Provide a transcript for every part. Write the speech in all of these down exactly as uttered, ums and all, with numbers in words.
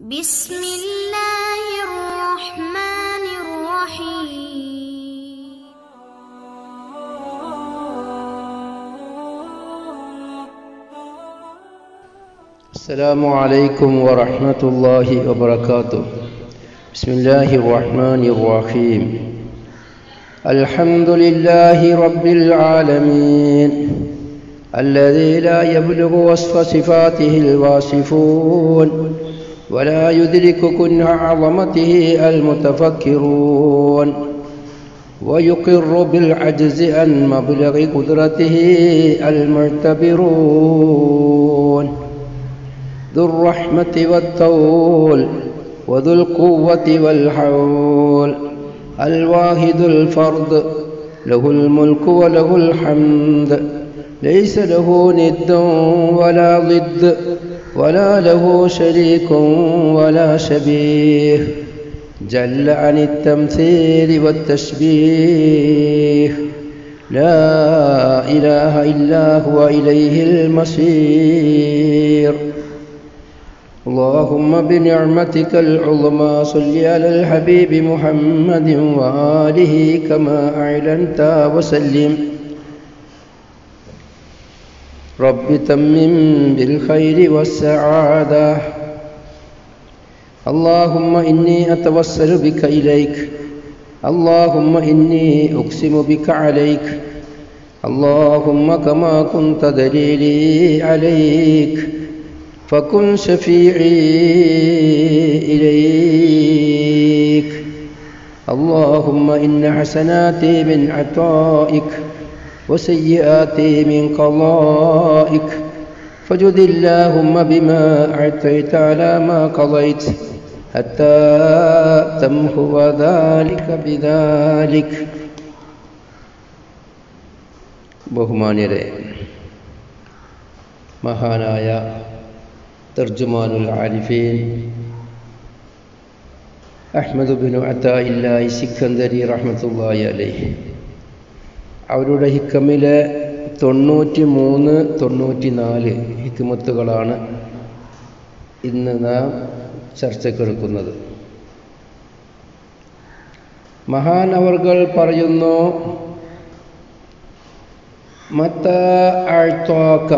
بسم الله الرحمن الرحيم السلام عليكم ورحمة الله وبركاته. بسم الله الرحمن الرحيم. الحمد لله رب العالمين الذي لا يبلغ وصف صفاته الواصفون ولا يدرك كنه عظمته المتفكرون ويقر بالعجز عن مبلغ قدرته المعتبرون ذو الرحمة والطول وذو القوة والحول الواحد الفرد له الملك وله الحمد ليس له ند ولا ضد ولا له شريك ولا شبيه جل عن التمثيل والتشبيه لا إله إلا هو إليه المصير. اللهم بنعمتك العظمى صل على الحبيب محمد وآله كما أعلنت وسلم. رب تمم بالخير والسعادة. اللهم إني أتوسل بك إليك. اللهم إني أقسم بك عليك. اللهم كما كنت دليلي عليك فكن شفيعي إليك. اللهم إن حسناتي من عطائك وسيئاتي من قضائك فجد اللهم بما أعطيت على ما قضيت حتى تمحو ذلك بذلك. ബഹുമാന്യരെ, മഹാനായ തർജുമാനുൽ ആരിഫീൻ അഹ്മദ് ബിൻ അതാഇല്ലാഹി സിക്കന്ദരി റഹ്മത്തുള്ളാഹി അലൈഹി അവരുടെ ഹിക്കമിലെ തൊണ്ണൂറ്റി മൂന്ന് തൊണ്ണൂറ്റി നാല് ഹിക്മത്തുകളാണ് ഇന്ന് നാം ചർച്ചക്കെടുക്കുന്നത്. മഹാനവർകൾ പറയുന്നു, മത്താ അഅ്താക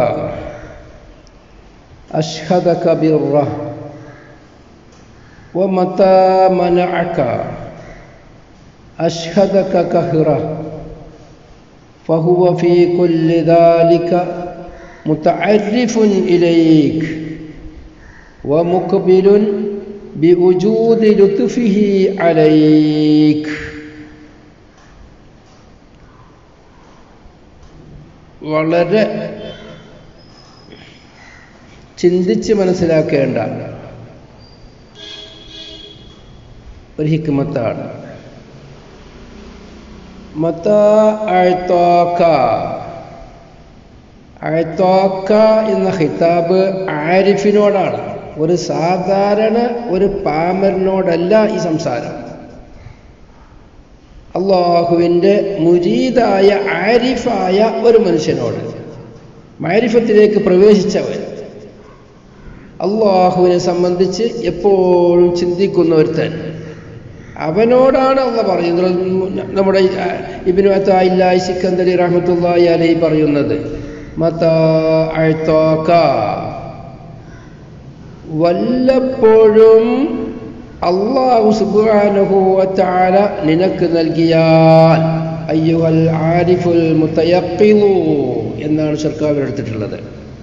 അശ്ഹദക ബിർറഹ് വമത്താ മനഅക അശ്ഹദക കഹ്റഹ് فهو في كل ذلك متعرف إليك ومقبل بوجود لطفه عليك. വളരെ ചിന്തിച്ച് മനസ്സിലാക്കേണ്ട ഒരു ഹിക്മത്താണ്. മത്താ അഅ്താക അഅ്താക എന്ന ഖിതാബ് ആരിഫിനോടാണ്, ഒരു സാധാരണ ഒരു പാമരനോടല്ല ഈ സംസാരം. അള്ളാഹുവിൻ്റെ മുരീദായ ആരിഫായ ഒരു മനുഷ്യനോട്, മാരിഫത്തിലേക്ക് പ്രവേശിച്ചവൻ, അള്ളാഹുവിനെ സംബന്ധിച്ച് എപ്പോഴും ചിന്തിക്കുന്ന ഒരുത്തൻ, അവനോടാണ് അള്ളാഹ് പറയുന്നത്. നമ്മുടെ ഇബ്നു അതാഇല്ലാഹി സിക്കന്ദരി റഹ്മത്തുള്ളാഹി അലൈഹി പറയുന്നത്, മത്താ അഅ്താക, വല്ലപ്പോഴും അല്ലാഹു സുബ്ഹാനഹു വ തആല നിനക്ക് നൽകിയാൽ, അയ്യുഹൽ ആരിഫുൽ മുതയഖിളു എന്നാണ് സർക്കാർ എടുത്തിട്ടുള്ളത്.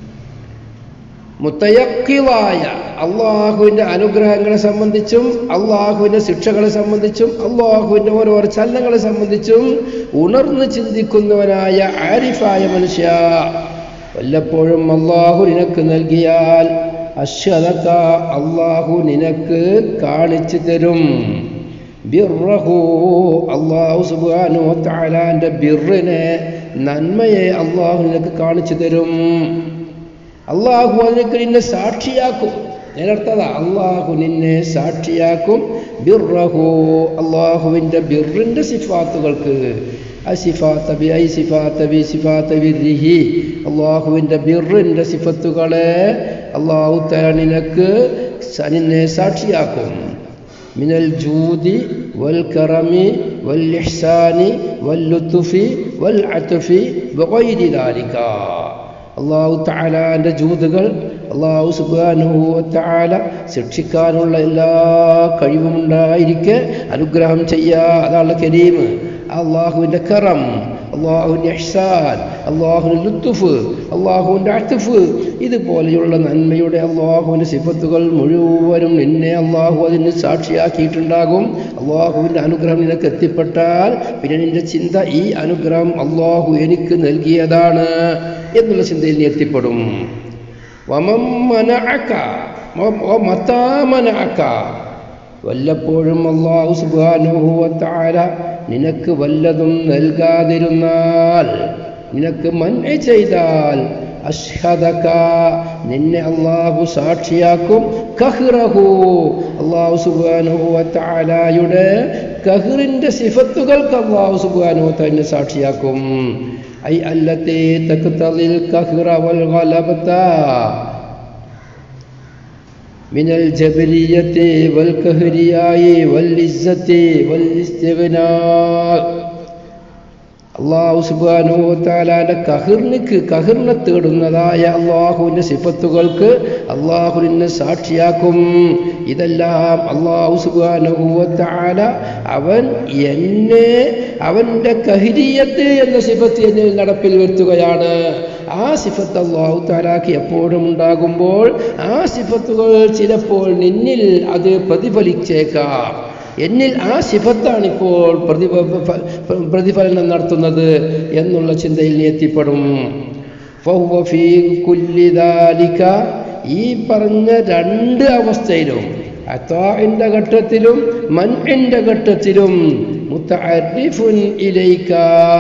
മുതയഖിളായ അള്ളാഹുവിൻ്റെ അനുഗ്രഹങ്ങളെ സംബന്ധിച്ചും അള്ളാഹുവിൻ്റെ ശിക്ഷകളെ സംബന്ധിച്ചും അള്ളാഹുവിൻ്റെ ഓരോരോ ചലനങ്ങളെ സംബന്ധിച്ചും ഉണർന്ന് ചിന്തിക്കുന്നവനായ ആരിഫായ മനുഷ്യ, വല്ലപ്പോഴും അള്ളാഹു നിനക്ക് നൽകിയാൽ അശ്ഹദക, അള്ളാഹു നിനക്ക് കാണിച്ചു തരും, ബിർറഹു, അള്ളാഹു സുബ്ഹാനഹു വ തആലാന്റെ ബിർറിനെ, നന്മയെ അള്ളാഹു നിനക്ക് കാണിച്ചു തരും. അള്ളാഹു അതിനൊക്കെ നിന്നെ സാക്ഷിയാക്കും. നേരത്തതാ, അള്ളാഹു നിന്നെ സാക്ഷിയാക്കും. ബിർറഹു, അള്ളാഹുവിൻ്റെ ബിർറിൻ്റെ സിഫാത്തുകൾക്ക്, അസിഫാത്ത ബി ഐ സിഫാത്ത ബി സിഫാത്ത ബിർരിഹി, അള്ളാഹുവിൻ്റെ ബിർറിൻ്റെ സിഫത്തുകളെ അള്ളാഹു തആല നിനക്ക് നിന്നെ സാക്ഷിയാക്കും. മിനൽ ജൂദി വൽ കറമി വൽ ഇഹ്സാനി വൽ ലുത്ഫി വൽ അത്ഫി വഗൈരി ദാലിക. അല്ലാഹു തആലാന്റെ ജൂദുകൾ, അല്ലാഹു സുബ്ഹാനഹു വ തആല ശിക്ഷിക്കാനുള്ള എല്ലാ കഴിവുമുണ്ടായിരിക്കെ അനുഗ്രഹം ചെയ്യാ, അതാണ് കരീം. അള്ളാഹുവിൻ്റെ കറം, അള്ളാഹുവിൻ്റെ ഇഹ്സാൻ, അള്ളാഹുവിൻ്റെ ലുത്ഫ്, അള്ളാഹുവിൻ്റെ അത്ഫ്, ഇതുപോലെയുള്ള നന്മയുടെ അള്ളാഹുവിൻ്റെ സിഫത്തുകൾ മുഴുവനും നിന്നെ അള്ളാഹു അതിന് സാക്ഷിയാക്കിയിട്ടുണ്ടാകും. അള്ളാഹുവിൻ്റെ അനുഗ്രഹം നിനക്ക് എത്തിപ്പെട്ടാൽ പിന്നെ നിന്റെ ചിന്ത ഈ അനുഗ്രഹം അള്ളാഹു എനിക്ക് നൽകിയതാണ് എന്നുള്ള ചിന്തയിൽ നീ എത്തിപ്പെടും. വമൻ മനഅക വമതാ മനഅക, വല്ലപ്പോഴും അല്ലാഹു സുബ്ഹാനഹു വ തആല നിനക്ക് വല്ലതും നൽകാതിരുന്നാൽ, നിനക്ക് മൻഅ ചെയ്താൽ, അഷ്ഹദക നിന്നെ അല്ലാഹു സാക്ഷിയാക്കും, ഖഹ്റഹു അല്ലാഹു സുബ്ഹാനഹു വ തആലയുടെ ഖഹ്റിന്റെ സിഫത്തുകൾക്ക് അല്ലാഹു സുബ്ഹാനഹു വ തആല സാക്ഷിയാക്കും. ഐ അല്ലത്തി തഖ്തലിൽ ഖഹ്റ വൽ ഗലബത മിനൽ ജബരിയത്തി വൽ ഖഹ്രിയായി വൽ ഇസ്സത്തി വൽ ഇസ്തിഗ്നാ. അല്ലാഹു സുബ്ഹാനഹു വ തആലയുടെ ഖഹ്റിനിക്ക് ഖഹ്റിനെ തേടുന്നതായ അല്ലാഹുവിൻ്റെ സിഫത്തുകൾക്ക് അല്ലാഹു നിന്നെ സാക്ഷിയാക്കും. ഇതെല്ലാം അല്ലാഹു സുബ്ഹാനഹു വ തആല അവൻ എന്നെ അവൻ്റെ ഖഹ്രിയത്ത് എന്ന സിഫത്ത് എന്നിൽ നടപ്പിൽ വരുത്തുകയാണ്. ആ സിഫത്ത് അല്ലാഹു തആലാക്ക് എപ്പോഴും ഉണ്ടാകുമ്പോൾ ആ സിഫത്തുകൾ ചിലപ്പോൾ നിന്നിൽ അത് പ്രതിഫലിച്ചേക്കാം. എന്നിൽ ആ സിഫത്താണിപ്പോൾ പ്രതിഫ പ്രതിഫലനം നടത്തുന്നത് എന്നുള്ള ചിന്തയിൽ നീ എത്തിപ്പെടും. ഫഹുവ ഫീ കുല്ലി ദാലിക, ഈ പറഞ്ഞ രണ്ട് അവസ്ഥയിലും, അതാഇന്റെ ഘട്ടത്തിലും മൻഇന്റെ ഘട്ടത്തിലും, മുതഅരിഫുൻ ഇലൈക,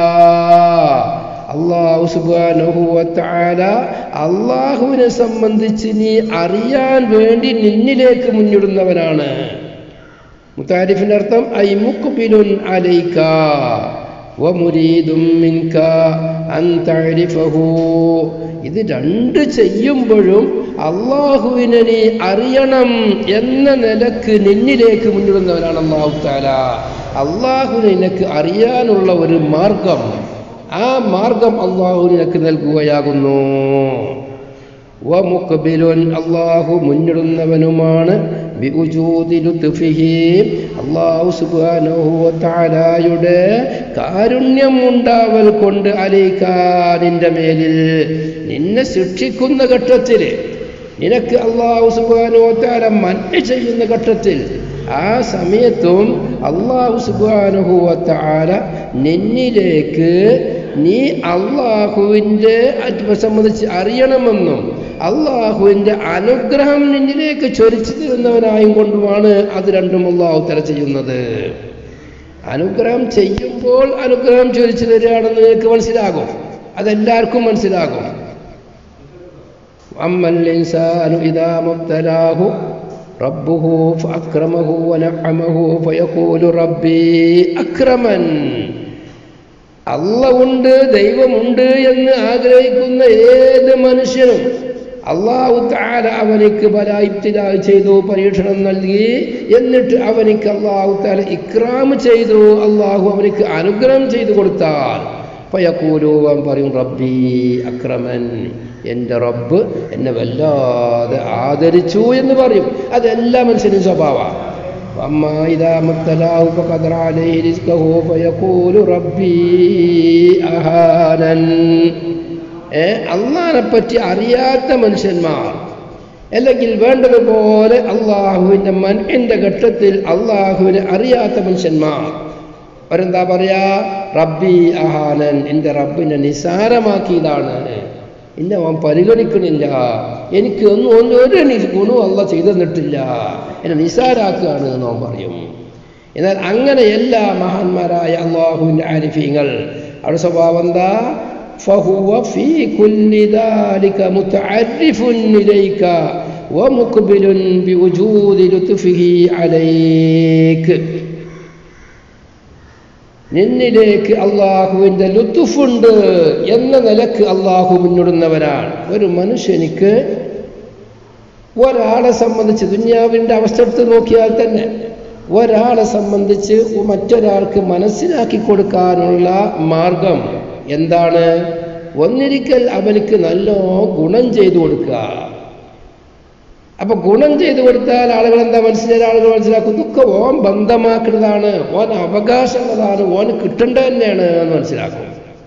അല്ലാഹു സുബ്ഹാനഹു വ തആല അല്ലാഹുവിനെ സംബന്ധിച്ച് നീ അറിയാൻ വേണ്ടി നിന്നിലേക്ക് മുന്നിടുന്നവനാണ്. മുതാരിഫിന്റെ അർത്ഥം ഐ മുഖ്ബിലുൻ അലൈക വ മുരീദും മിൻക അൻ തഅരിഫഹു. ഇത് രണ്ട് ചെയ്യുമ്പോഴും അല്ലാഹുവിനെ നീ അറിയണം എന്ന നിലക്ക് നിന്നിലേക്ക് മുന്നിടുന്നവനാണ് അല്ലാഹു തആല. അല്ലാഹുവിനെ നിനക്ക് അറിയാനുള്ള ഒരു മാർഗം, ആ മാർഗം അല്ലാഹു നിനക്ക് നൽകുകയാകുന്നു. വ മുഖ്ബിലുൻ അല്ലാഹു മുന്നിടുന്നവനുമാണ്. ബിഉജൂദി ലുത്ഫിഹി അല്ലാഹു സുബ്ഹാനഹു വ തആലയുടെ കാരുണ്യം ഉണ്ടാവൽ കൊണ്ട് അലൈക നിന്റെ മേലിൽ, നിന്നെ ശിക്ഷിക്കുന്ന ഘട്ടത്തിൽ, നിനക്ക് അല്ലാഹു സുബ്ഹാനഹു വ തആല മൻഅ ചെയ്യുന്ന ഘട്ടത്തിൽ, ആ സമയത്തും അല്ലാഹു സുബ്ഹാനഹു വ തആല നിന്നിലേക്ക് നീ അള്ളാഹുവിൻ്റെ സംബന്ധിച്ച് അറിയണമെന്നും അള്ളാഹുവിൻ്റെ അനുഗ്രഹം നിന്നിലേക്ക് ചൊരിച്ചു തരുന്നവനായും കൊണ്ടുമാണ് അത് രണ്ടും അള്ളാഹു തആല ചെയ്യുന്നത്. അനുഗ്രഹം ചെയ്യുമ്പോൾ അനുഗ്രഹം ചൊരിച്ചു തരികയാണെന്ന് നിങ്ങൾക്ക് മനസ്സിലാകും, അതെല്ലാവർക്കും മനസ്സിലാകും. അമ്മൽ ഇൻസാനു ഇദാ മുബ്തലാഹു റബ്ബുഹു ഫഅക്രമഹു വനഅമഹു ഫയഖൂലു റബ്ബി അക്രമൻ. അല്ല ഉണ്ട്, ദൈവമുണ്ട് എന്ന് ആഗ്രഹിക്കുന്ന ഏത് മനുഷ്യനും അല്ലാഹു തആല അവനിക്ക് ബലായിബ്തിലാ ചെയ്തു, പരീക്ഷണം നൽകി, എന്നിട്ട് അവനിക്ക് അല്ലാഹു തആല ഇക്റാം ചെയ്തു, അല്ലാഹു അവനിക്ക് അനുഗ്രഹം ചെയ്തു കൊടുത്താൽ ഫയഖൂലു, അവൻ പറയും റബ്ബി അക്രമൻ, എൻ്റെ റബ്ബ് എന്നെ വല്ലാതെ ആദരിച്ചു എന്ന് പറയും. അതെല്ലാ മനുഷ്യനും സ്വഭാവമാണ്. അമ്മാ ഇദാ മുബ്തലാഹു ഫഖദറ അലൈഹി റിസ്ഖഹു ഫയഖൂലു റബ്ബി അഹാനൻ. ഏ അള്ളാഹിനെ പറ്റി അറിയാത്ത മനുഷ്യന്മാർ, അല്ലെങ്കിൽ വേണ്ടതുപോലെ അള്ളാഹുവിൻ്റെ മൻഇന്റെ ഘട്ടത്തിൽ അള്ളാഹുവിനെ അറിയാത്ത മനുഷ്യന്മാർ അവരെന്താ പറയാ? റബ്ബി അഹാനൻ, എൻ്റെ റബ്ബിനെ നിസാരമാക്കിയതാണ്, എന്നെ അവൻ പരിഗണിക്കണില്ല, എനിക്ക് ഒന്നും ഒന്നും ഒരു ഗുണവും അല്ല ചെയ്തു തന്നിട്ടില്ല, എന്നെ നിസാരാക്കുകയാണ് എന്ന് അവൻ പറയും. എന്നാൽ അങ്ങനെ എല്ലാ മഹാന്മാരായ അള്ളാഹുവിൻ്റെ ആരിഫീങ്ങൾ അവരുടെ സ്വഭാവം എന്താ? ഫഹുവ ഫീ കുല്ലി ദാലിക മുതഅരിഫുൻ ഇലൈക വമുഖ്ബിലുൻ ബിവുജൂദി ലുത്ഫിഹി അലൈക. നിന്നിലേക്ക് അള്ളാഹുവിൻ്റെ ലുത്ഫുണ്ട് എന്ന നിലക്ക് അള്ളാഹു മുന്നിടുന്നവരാണ്. ഒരു മനുഷ്യനിക്ക് ഒരാളെ സംബന്ധിച്ച് ദുനിയാവിൻ്റെ അവസ്ഥ എടുത്ത് നോക്കിയാൽ തന്നെ ഒരാളെ സംബന്ധിച്ച് മറ്റൊരാൾക്ക് മനസ്സിലാക്കി കൊടുക്കാനുള്ള മാർഗം എന്താണ്? ഒന്നിരിക്കൽ അവനിക്ക് നല്ല ഗുണം ചെയ്തു കൊടുക്കുക. അപ്പൊ ഗുണം ചെയ്തു കൊടുത്താൽ ആളുകൾ എന്താ മനസ്സിലായ ആളുകൾ മനസ്സിലാക്കും, ഇതൊക്കെ ഓൻ ബന്ധമാക്കുന്നതാണ്, ഓൻ അവകാശമുള്ളതാണ്, ഓന് കിട്ടേണ്ടത് തന്നെയാണ് എന്ന് മനസ്സിലാക്കും.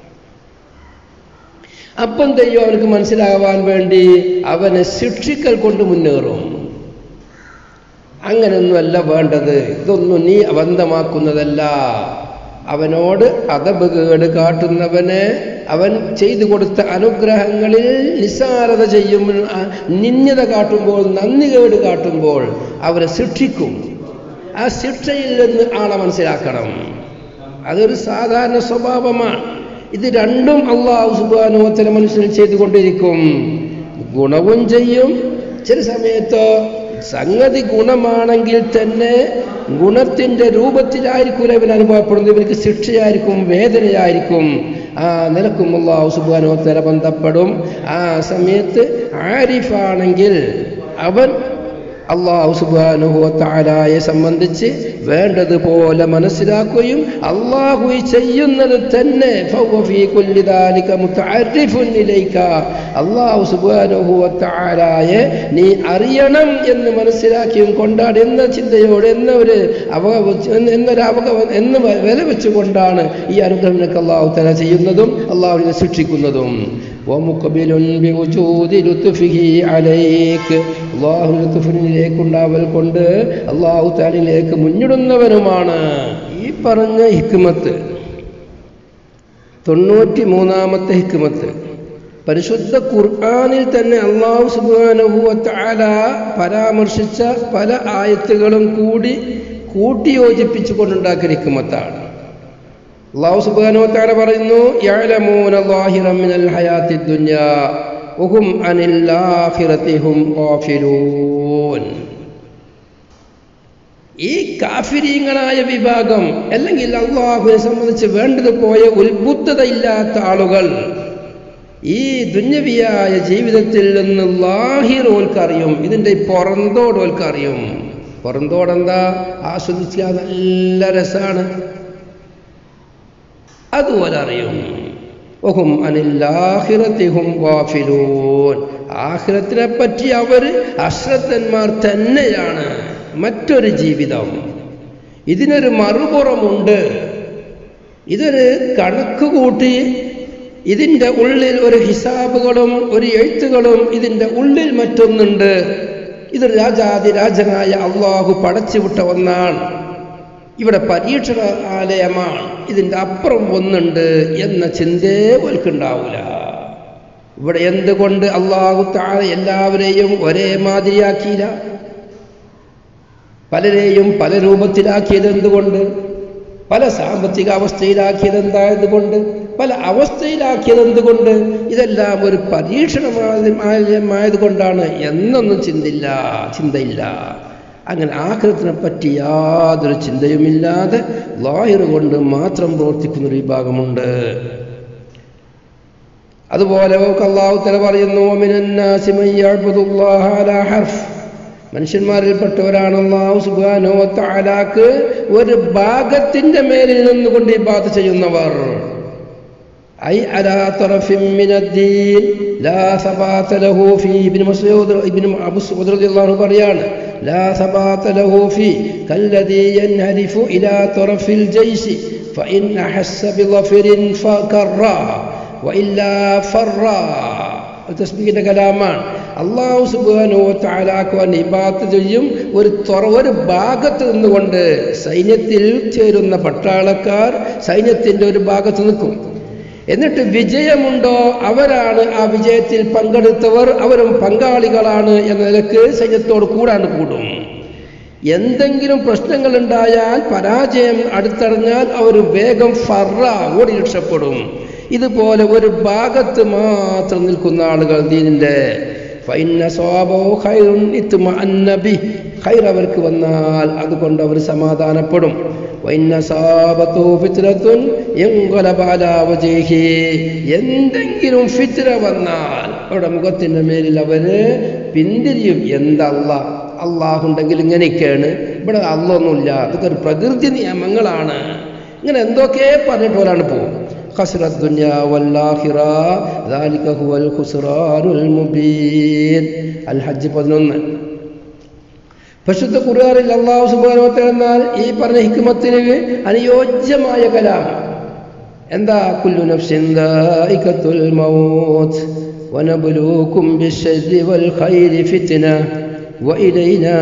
അപ്പം തെയ്യോ അവനക്ക് മനസ്സിലാവാൻ വേണ്ടി അവനെ ശിക്ഷിക്കൽ കൊണ്ട് മുന്നേറും. അങ്ങനെയൊന്നുമല്ല വേണ്ടത്. ഇതൊന്നും നീ ബന്ധമാക്കുന്നതല്ല. അവനോട് അതപകേട് കാട്ടുന്നവനെ അവൻ ചെയ്തു കൊടുത്ത അനുഗ്രഹങ്ങളിൽ നിസ്സാരത ചെയ്യും, നിന്യത കാട്ടുമ്പോൾ, നന്ദികേട് കാട്ടുമ്പോൾ അവരെ ശിക്ഷിക്കും. ആ ശിക്ഷയിൽ നിന്ന് ആളെ മനസ്സിലാക്കണം. അതൊരു സാധാരണ സ്വഭാവമാണ്. ഇത് രണ്ടും അല്ലാഹു സുബ്ഹാനഹു വ തആല മനുഷ്യൻ ചെയ്തുകൊണ്ടിരിക്കും. ഗുണവും ചെയ്യും. ചില സമയത്ത് സംഗതി ഗുണമാണെങ്കിൽ തന്നെ ഗുണത്തിന്റെ രൂപത്തിലായിരിക്കും ഇവൻ അനുഭവപ്പെടുന്നത്. ഇവർക്ക് ശിക്ഷയായിരിക്കും, വേദനയായിരിക്കും. ആ നിലക്കും അല്ലാഹു സുബ്ഹാനഹു വ തആല ബന്ധപ്പെടും. ആ സമയത്ത് ആരിഫാണെങ്കിൽ അവൻ അല്ലാഹു സുബ്ഹാനഹു വ തആലയെ സംബന്ധിച്ച് വേണ്ടതുപോലെ മനസ്സിലാക്കുകയും അല്ലാഹു ചെയ്യുന്നത് തന്നെ ഫവ ഫീ കുല്ലി ദാലിക മുതഅർരിഫുൻ ഇലൈക, അല്ലാഹു സുബ്ഹാനഹു വ തആലയെ നീ അറിയണം എന്ന് മനസ്സിലാക്കിയും കൊണ്ടാണ് എന്ന ചിന്തയോടെ എന്ന ഒരു അവ എന്നൊരു അവക എന്ന് വില വെച്ചുകൊണ്ടാണ് ഈ അനുഗ്രഹങ്ങളൊക്കെ അല്ലാഹു തആല ചെയ്യുന്നതും അല്ലാഹുവിനെ ശിക്ഷിക്കുന്നതും. വമുഖബിലുൻ ബിവുജൂദി ലുത്ഫിഹി അലൈക, അല്ലാഹു ലുത്ഫിലേക്കുണ്ടാവൽ കൊണ്ട് അല്ലാഹു തആലയിലേക്ക് മുന്നിടുന്നവനുമാണ്. ഈ പറഞ്ഞ ഹിക്മത്ത് തൊണ്ണൂറ്റി മൂന്നാമത്തെ ഹിക്മത്ത് പരിശുദ്ധ ഖുർആനിൽ തന്നെ അല്ലാഹു സുബ്ഹാനഹു വ തആല പരാമർശിച്ച പല ആയത്തുകളും കൂടി കൂട്ടിയോജിപ്പിച്ചുകൊണ്ടുണ്ടാക്കിയ ഹിക്മത്താണ്. അല്ലാഹു സുബ്ഹാനഹു വ തആല പറയുന്നു, യഅലമൂന ളാഹിറൻ മിനൽ ഹയാത്തിദ് ദുനിയാ വഹും അനിൽ ആഖിറതി ഹും ഗാഫിലൂൻ. ഈ കാഫിരീങ്ങളായ വിഭാഗം അല്ലെങ്കിൽ അല്ലാഹുവിനെ സംബന്ധിച്ച് വേണ്ടതുപോയ ഉത്ബുദ്ധതയില്ലാത്ത ആളുകൾ ഈ ദുന്യവിയായ ജീവിതത്തിൽ നിന്ന് ലാഹിർ ഓൽക്കറിയും, ഇതിൻ്റെ പുറന്തോട് ഓൽക്കറിയും. പുറന്തോടെന്താ? ആസ്വദിച്ചാൽ നല്ല രസാണ്, അതുപോലെ അറിയും. വഹും അനിൽ ആഖിറതി ഹും ഗാഫിലൂൻ. ആഖിറത്തിനെ പറ്റി അവർ അശ്രദ്ധന്മാർ തന്നെയാണ്. മറ്റൊരു ജീവിതം, ഇതിനൊരു മറുപുറമുണ്ട്. ഇതൊരു കണക്ക് കൂട്ടി ഇതിൻ്റെ ഉള്ളിൽ ഒരു ഹിസാബുകളും ഒരു എഴുത്തുകളും ഇതിൻ്റെ ഉള്ളിൽ മറ്റൊന്നുണ്ട്. ഇത് രാജാതിരാജനായ അള്ളാഹു പടച്ചുവിട്ട ഒന്നാണ്. ഇവിടെ പരീക്ഷണാലയമാണ്, ഇതിൻ്റെ അപ്പുറം ഒന്നുണ്ട് എന്ന ചിന്തയെ ഓൽക്കുണ്ടാവില്ല. ഇവിടെ എന്തുകൊണ്ട് അള്ളാഹു തആല എല്ലാവരെയും ഒരേ മാതിരിയാക്കിയില്ല? പലരെയും പല രൂപത്തിലാക്കിയത് എന്തുകൊണ്ട്? പല സാമ്പത്തിക അവസ്ഥയിലാക്കിയത് എന്തായതുകൊണ്ട്? പല അവസ്ഥയിലാക്കിയത് എന്തുകൊണ്ട്? ഇതെല്ലാം ഒരു പരീക്ഷണമായതുകൊണ്ടാണ് എന്നൊന്നും ചിന്തില്ല ചിന്തയില്ല അങ്ങനെ ആഖിറത്തിനെ പറ്റി യാതൊരു ചിന്തയുമില്ലാതെ ലാഹിർ കൊണ്ട് മാത്രം പ്രവർത്തിക്കുന്നൊരു വിഭാഗമുണ്ട്. അതുപോലെ അല്ലാഹു തആല പറയുന്നു, വമിനന്നാസി മൻ യഅ്ബുദുല്ലാഹ അലാ ഹർഫ്. മനുഷ്യന്മാരിൽപ്പെട്ടവരാണ് അല്ലാഹു സുബ്ഹാനഹു വ തആലാക്ക് ഒരു ഭാഗത്തിന്റെ മേലിൽ നിന്നുകൊണ്ട് ഇബാദത്ത് ചെയ്യുന്നവർ. ഐ അലാ തറഫിൻ മിനദ്ദീൻ ലാ സബാത ലഹു ഫീ. ഇബ്നു മസ്ഊദ് ഇബ്നു അബ്ബാസ് റളിയല്ലാഹു അൻഹു പറയാണ്, ലാ സബാത ലഹു ഫീ കല്ലദീ യൻഹരിഫു ഇലാ തറഫിൽ ജയ്ശി ഫഇൻ അഹസ്സ ബിളഫരിൻ ഫകറ വഇല്ലാ ഫറ. തസ്ബീഹിന്റെ കലാമാണ്. അല്ലാഹു സുബ്ഹാനഹു വ തആലാക്ക് വേണ്ടി ഇബാദത്ത് ചെയ്യും ഒരു ഒരു ഭാഗത്ത് നിന്നുകൊണ്ട്. സൈന്യത്തിൽ ചേരുന്ന പട്ടാളക്കാർ സൈന്യത്തിന്റെ ഒരു ഭാഗത്ത് നിൽക്കും. എന്നിട്ട് വിജയമുണ്ടോ അവരാണ് ആ വിജയത്തിൽ പങ്കെടുത്തവർ, അവരും പങ്കാളികളാണ് എന്ന നിലക്ക് സൈന്യത്തോട് കൂടാണ്ട് കൂടും. എന്തെങ്കിലും പ്രശ്നങ്ങൾ ഉണ്ടായാൽ, പരാജയം അടുത്തറിഞ്ഞാൽ അവർ വേഗം ഫറ ഓടി രക്ഷപ്പെടും. ഇതുപോലെ ഒരു ഭാഗത്ത് മാത്രം നിൽക്കുന്ന ആളുകൾ ദീനിന്റെ ഖൈർ അവർക്ക് വന്നാൽ അതുകൊണ്ട് അവർ സമാധാനപ്പെടും. എന്തെങ്കിലും ഫിത്ന വന്നാൽ അവരുടെ മുഖത്തിന്റെ മേലിൽ അവര് പിന്തിരിയും. എന്താ അള്ളാഹ് അള്ളാഹുണ്ടെങ്കിൽ ഇങ്ങനെയൊക്കെയാണ്, ഇവിടെ അള്ളൊന്നുമില്ല, ഇതൊക്കെ ഒരു പ്രകൃതി നിയമങ്ങളാണ്, ഇങ്ങനെ എന്തൊക്കെ പറഞ്ഞിട്ട് ഒരാണ് പോകും. ഖസ്റത് ദുനിയ വല്ലാഖിറ ദാലിക ഹുവൽ ഖുസ്റാനുൽ മുബീൻ. അൽ ഹജ്ജ് പതിനൊന്ന്. പരിശുദ്ധ ഖുർആനിൽ അല്ലാഹു സുബ്ഹാനഹു വ തആല എന്നാൽ ഈ പറഞ്ഞ ഹിക്മത്തിന് അനുയോജ്യമായ കലാം എന്താ? കുല്ലു നഫ്സിൻ ദായിഖത്തുൽ മൗത്ത് വനബ്ലൂകും ബിശ്ശർരി വൽ ഖൈരി ഫിത്ന വഇലൈനാ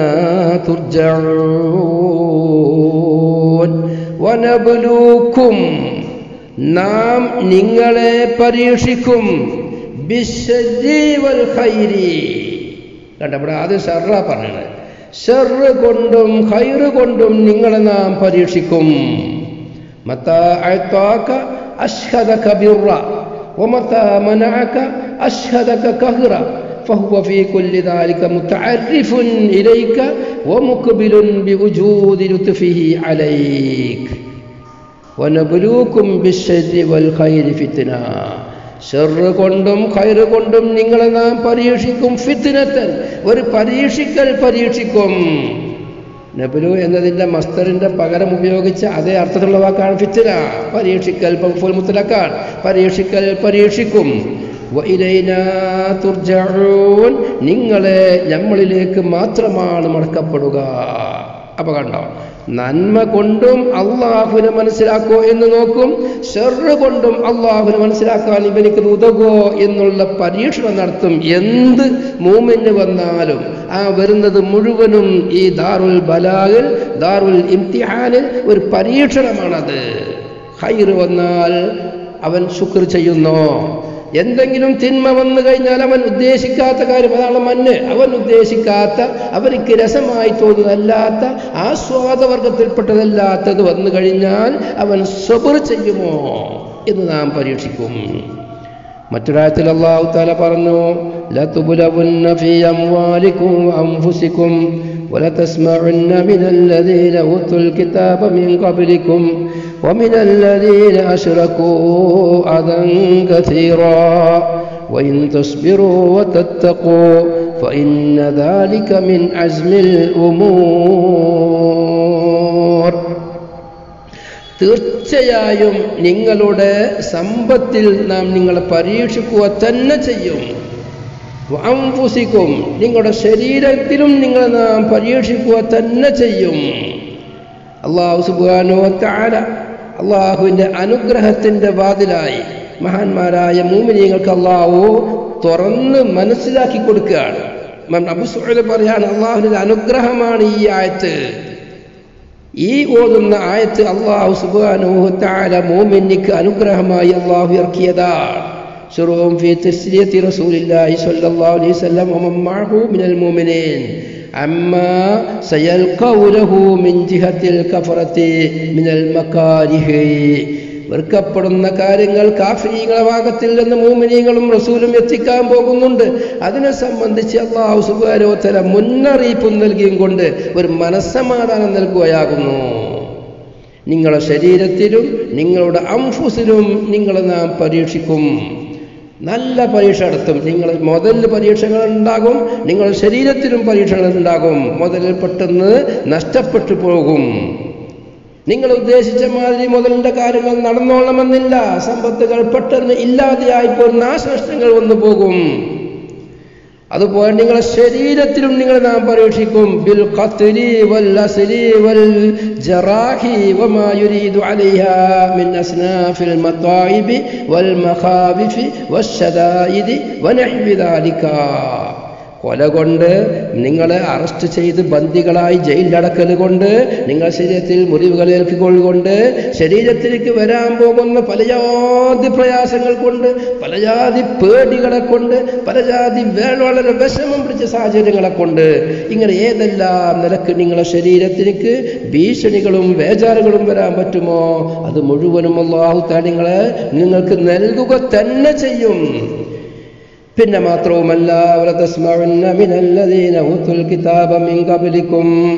തുർജഊൻ. വനബ്ലൂകും നാം നിങ്ങളെ പരീക്ഷിക്കും, ബിശ്ശർരി വൽ ഖൈരി. കണ്ട, ഇവിടെ ആദ്യം ഷർറാ പറഞ്ഞത്. ഷർറ് കൊണ്ടും ഖൈറ് കൊണ്ടും നിങ്ങളെ നാം പരീക്ഷിക്കും. മതാ അഅതാക അശ്ഹദക ബിർറ വമതാ മനഅക അശ്ഹദക ഖഹ്റ ഫഹുവ ഫീ കുല്ലി ദാലിക മുതഅർരിഫുൻ ഇലൈക വമുഖ്ബിലുൻ ബിവുജൂദി ലുത്ഫിഹി അലൈക വനബ്ലൂകും ബിശ്ശർരി വൽ ഖൈരി ഫിത്ന. ഷർറ് കൊണ്ടും ഖൈറ് കൊണ്ടും നിങ്ങളെ നാം പരീക്ഷിക്കും. ഫിത്നത്തൻ, ഒരു പരീക്ഷിക്കൽ പരീക്ഷിക്കും. നബ്ലു എന്നതിൻ്റെ മസ്തറിൻ്റെ പകരം ഉപയോഗിച്ച അതേ അർത്ഥത്തിലുള്ള വാക്കാണ് ഫിത്ന. പരീക്ഷിക്കൽ മഫ്ഊൽ മുത്ലഖാണ്. പരീക്ഷിക്കൽ പരീക്ഷിക്കും. വഇലൈനാ തുർജഊൻ, നിങ്ങളെ നമ്മളിലേക്ക് മാത്രമാണ് മടക്കപ്പെടുക. അപ്പോൾ കണ്ടോ, നന്മ കൊണ്ടും അള്ളാഹുവിനെ മനസ്സിലാക്കോ എന്ന് നോക്കും, ഷർറ് കൊണ്ടും അള്ളാഹുവിനെ മനസ്സിലാക്കാൻ ഇവനിക്ക് ഉതകോ എന്നുള്ള പരീക്ഷണം നടത്തും. എന്ത് മൂമിന് വന്നാലും ആ വരുന്നത് മുഴുവനും ഈ ദാറുൽ ബലാഗിൽ, ദാറുൽ ഇംതിഹാനിൽ ഒരു പരീക്ഷണമാണത്. ഖൈറ് വന്നാൽ അവൻ ശുക്ർ ചെയ്യുന്നോ? എന്തെങ്കിലും തിന്മ വന്നു കഴിഞ്ഞാൽ അവൻ ഉദ്ദേശിക്കാത്ത കാര്യം, അതാണ് മന്ന്, അവൻ ഉദ്ദേശിക്കാത്ത, അവർക്ക് രസമായി തോന്നുന്നതല്ലാത്ത, ആസ്വാദവർഗത്തിൽപ്പെട്ടതല്ലാത്തത് വന്നു കഴിഞ്ഞാൽ അവൻ സബ്ർ ചെയ്യുമോ എന്ന് നാം പരീക്ഷിക്കും. മറ്റൊരായത്തിൽ അല്ലാഹു തആല പറഞ്ഞു, ലതുബ്ലവുന്ന ഫീ അംവാലികും വഅൻഫുസികും വലതസ്മഉന്ന മിനല്ലദീന ഊതുൽ കിതാബ മിൻ ഖബ്ലികും ومن الذين أشركوا أذى كثيرا وإن تصبروا وتتقوا فإن ذلك من عزم الأمور. തീർച്ചയായും നിങ്ങളുടെ സമ്പത്തിൽ നാം നിങ്ങളെ പരീക്ഷിക്കുക തന്നെ ചെയ്യും. വഅൻഫുസികും, നിങ്ങളുടെ ശരീരത്തിലും നിങ്ങളെ നാം പരീക്ഷിക്കുക തന്നെ ചെയ്യും. അല്ലാഹു സുബ്ഹാനഹു വ തആല അള്ളാഹുവിൻ്റെ അനുഗ്രഹത്തിൻ്റെ വാതിലായി മഹാന്മാരായ മുഅ്മിനീങ്ങൾക്ക് അള്ളാഹു തുറന്ന് മനസ്സിലാക്കി കൊടുക്കുകയാണ്. അബൂ സുഹൈൽ പറയാണ്, അള്ളാഹുവിൻ്റെ അനുഗ്രഹമാണ് ഈ ആയത്ത്. ഈ ഓതുന്ന ആയത്ത് അള്ളാഹു സുബ്ഹാനഹു വ തആല മുഅ്മിനിക്ക് അനുഗ്രഹമായി അള്ളാഹു ഇറക്കിയതാണ്. ശുറൂഉൻ ഫീ തസ്ലിയത്തി റസൂലില്ലാഹി സ്വല്ലല്ലാഹു അലൈഹി വസല്ലം വമൻ മഅഹു മിനൽ മുഅ്മിനീൻ അമ്മാ സയൽഖൗലഹു മിൻ ജിഹത്തിൽ കഫറത്തി മിനൽ മകാരിഹി. വെറുക്കപ്പെടുന്ന കാര്യങ്ങൾ കാഫിരീങ്ങളുടെ ഭാഗത്തിൽ നിന്ന് മുഅ്മിനീങ്ങളും റസൂലും എത്തിക്കാൻ പോകുന്നുണ്ട്. അതിനെ സംബന്ധിച്ച് അല്ലാഹു സുബ്ഹാനഹു വ തആല മുന്നറിയിപ്പ് നൽകിയും കൊണ്ട് ഒരു മനസ്സമാധാനം നൽകുകയാകുന്നു. നിങ്ങളുടെ ശരീരത്തിലും നിങ്ങളുടെ അംഫുസിലും നിങ്ങളെ നാം പരീക്ഷിക്കും. നല്ല പരീക്ഷ നടത്തും. നിങ്ങൾ മുതലിൽ പരീക്ഷകൾ ഉണ്ടാകും, നിങ്ങളുടെ ശരീരത്തിലും പരീക്ഷകൾ ഉണ്ടാകും. മുതലിൽ പെട്ടെന്ന് നഷ്ടപ്പെട്ടു പോകും. നിങ്ങൾ ഉദ്ദേശിച്ച മാതിരി മുതലിൻ്റെ കാര്യങ്ങൾ നടന്നോളണമെന്നില്ല. സമ്പത്തുകൾ പെട്ടെന്ന് ഇല്ലാതെയായിപ്പോൾ നാശനഷ്ടങ്ങൾ വന്നു പോകും. അതുപോലെ നിങ്ങളുടെ ശരീരത്തിലും നിങ്ങൾ നാം പരീക്ഷിക്കും. ബിൽ ഖത്ലി വൽ അസ്രി വൽ ജറാഹി വമാ യുരീദു അലൈഹാ മിൻ അസ്നാഫിൽ മതായിബി വൽ മഖാവിഫി വശദായിദി വനഹ്വി ദാലിക. കൊല കൊണ്ട്, നിങ്ങളെ അറസ്റ്റ് ചെയ്ത് ബന്ദികളായി ജയിലിലടക്കൽ കൊണ്ട്, നിങ്ങളുടെ ശരീരത്തിൽ മുറിവുകൾ ഏൽക്കിക്കൊള്ളുകൊണ്ട്, ശരീരത്തിലേക്ക് വരാൻ പോകുന്ന പലജാതി പ്രയാസങ്ങൾ കൊണ്ട്, പലജാതി പേടികളെ കൊണ്ട്, പലജാതി വളരെ വിഷമം പിടിച്ച സാഹചര്യങ്ങളെ കൊണ്ട്, ഇങ്ങനെ ഏതെല്ലാം നിലക്ക് നിങ്ങളുടെ ശരീരത്തിലേക്ക് ഭീഷണികളും വേജാറുകളും വരാൻ പറ്റുമോ അത് മുഴുവനും അല്ലാഹു തആല നിങ്ങളെ നിങ്ങൾക്ക് നൽകുക തന്നെ ചെയ്യും. പിന്നെ മാത്രവുമല്ല, വലതസ്മഉന്ന മിനല്ലദീന ഊതുൽ കിതാബ മിൻ ഖബ്ലികും,